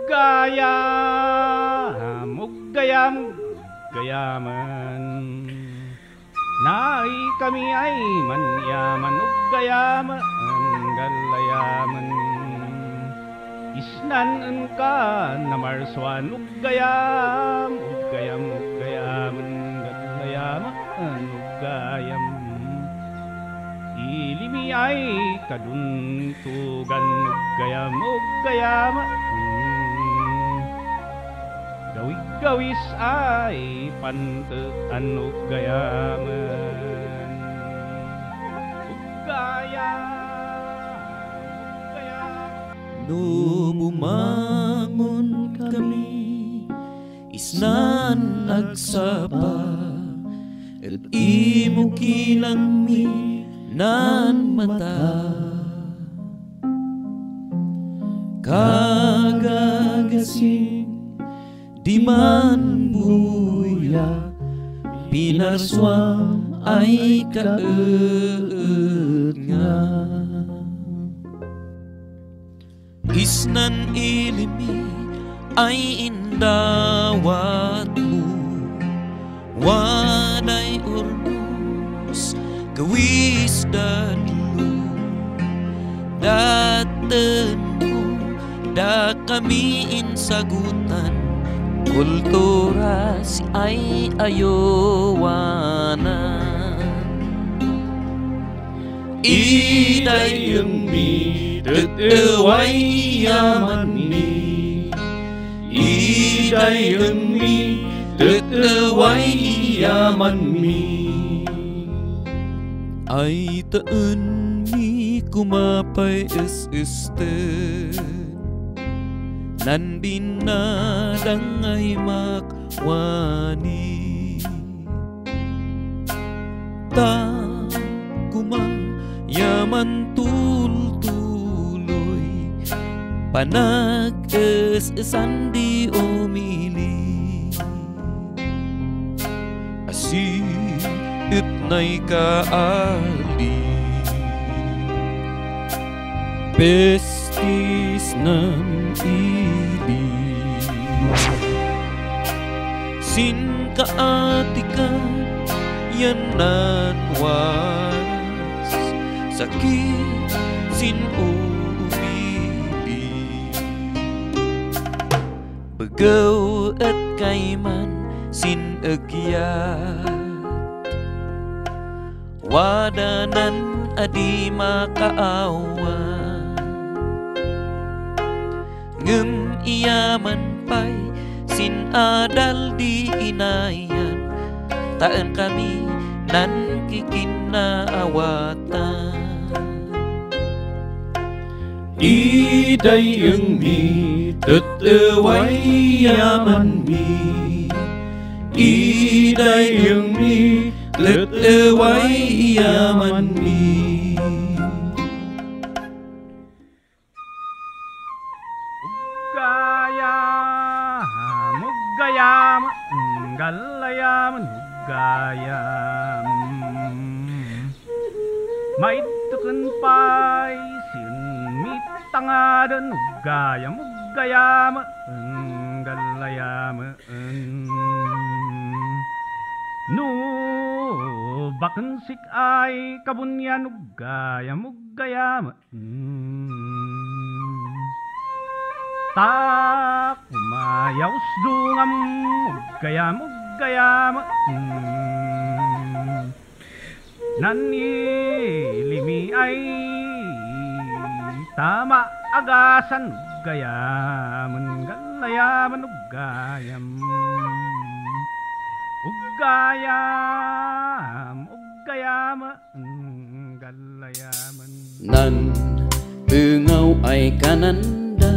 Gayam, gayaman. Nai kami ay manyaman ug gayaman galayaman. Isnan ka na marswan ug gayam gayaman galayaman ug gayam. Ilimi ay kaduntugan ug gayaman. Gawis ay pantean ug gayaman. No bumangon kami isnan agsaba et imo kilang mi nan mata kagagasing di man buya pinarswam ay kaeut nga isnan ilimi ay indawat mo waday urnos gawis dadlo daten mo da kami insagutan kultura si ay ayowanan iday yung mi teteway yaman mi iday yung mi teteway yaman mi ay taan mi kumapay es-este nandin na dangay makwani ta kumang yaman tultuloy panag-es-esan di umili asit na'y kaali pestis ng ili sin kaatikan yanan waras sakit sin umili begaw at kaiman sin agyat wadanan adi makaawan ngem iyaman pay sin adal di inayan taan kami nan kikinaawatan iday yung mi teteway yaman mi iday yung mi teteway yaman mi Gayam, galayam, gayam. Maitukan pay sin mitangadan gayam, gayam, galayam. No bakan sik ay kabunyan gayam, gayam. Tak umayaws dungam gayam nanilimi ay tama agasan gayaman galayaman gayam galayaman nan pengaw ay kananda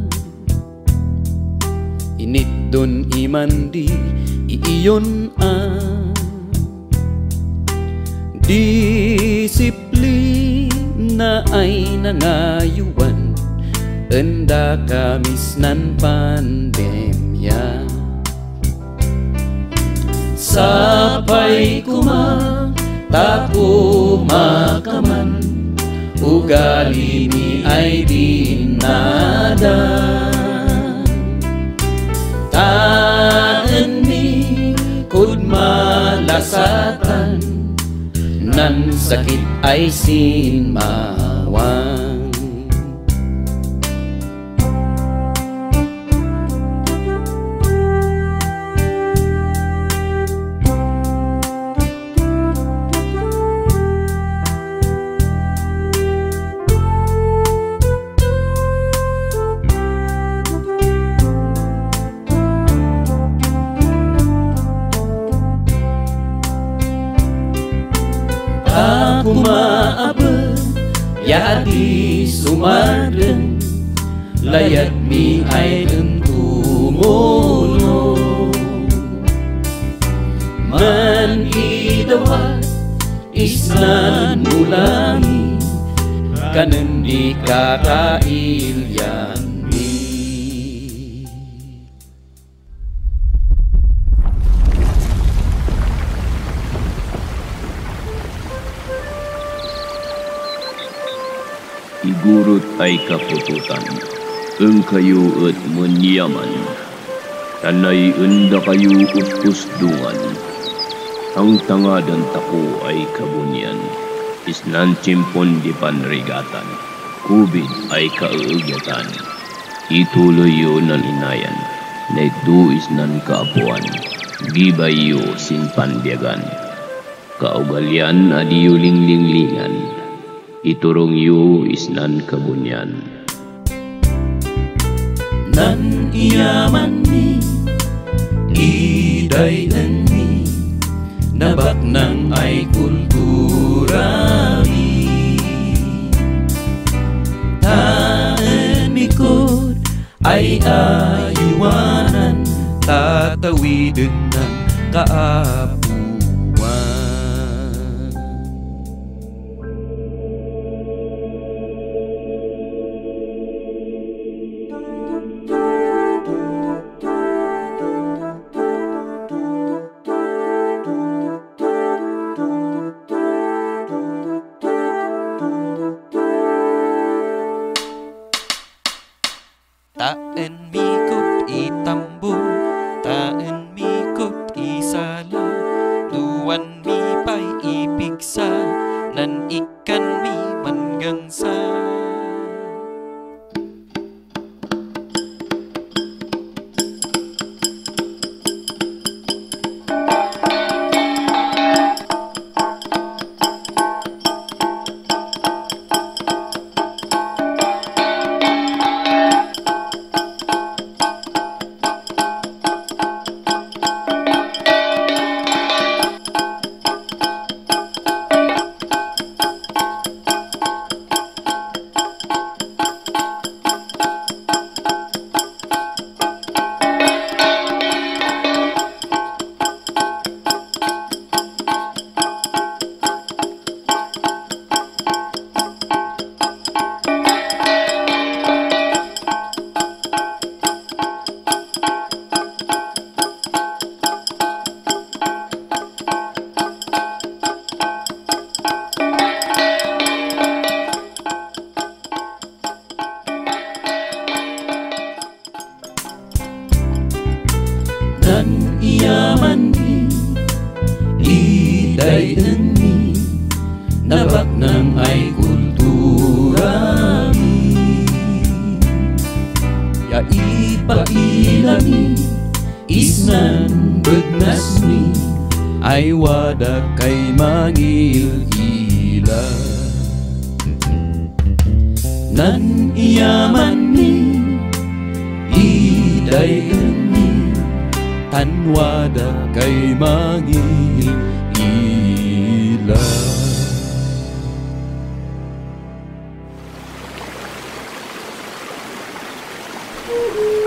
init don imandi iiyon disiplina ay nangayuan enda kamisnan pandemya sapay kumang tako makaman ugali mi ay dinada pagatan nan sakit ay sinmawang. Aku maabot, ya di sumaden, layat mi ay tumulong. Man idawat, isnan ulangi, kanen di kakailyan mi. Igurut ay kapututan, eng kayo at menyaman, tanay enda kayo usdungan. Ang tanga dan tako ay kabunyan, isnan cimpon di panrigatan, kubid ay kaugatan. Ituloy yo nan inayan, na ito isnan kaapuan, gibay yo sinpanbiagan. Kaugalian adiyo linglinglingan, iturong yu isnan kabunyan. Nan iyaman mi, idayan mi, nabak nang ay kultura mi. Taan mikot ay ayuwanan, tatawidin ng kaapuan. Taan mikot itambol, taan mikot isala, luwan mi pa'y ipigsa, nan ikan mi manggangsa. Nan iyaman mi, idayan mi, nabak nang ay kultura mi. Ya ipailami, isnan begnas mi, ay wada kay mangil-ila. Nan iyaman mi, idayan mi, tanwada kay mangil-ila. Woohoo!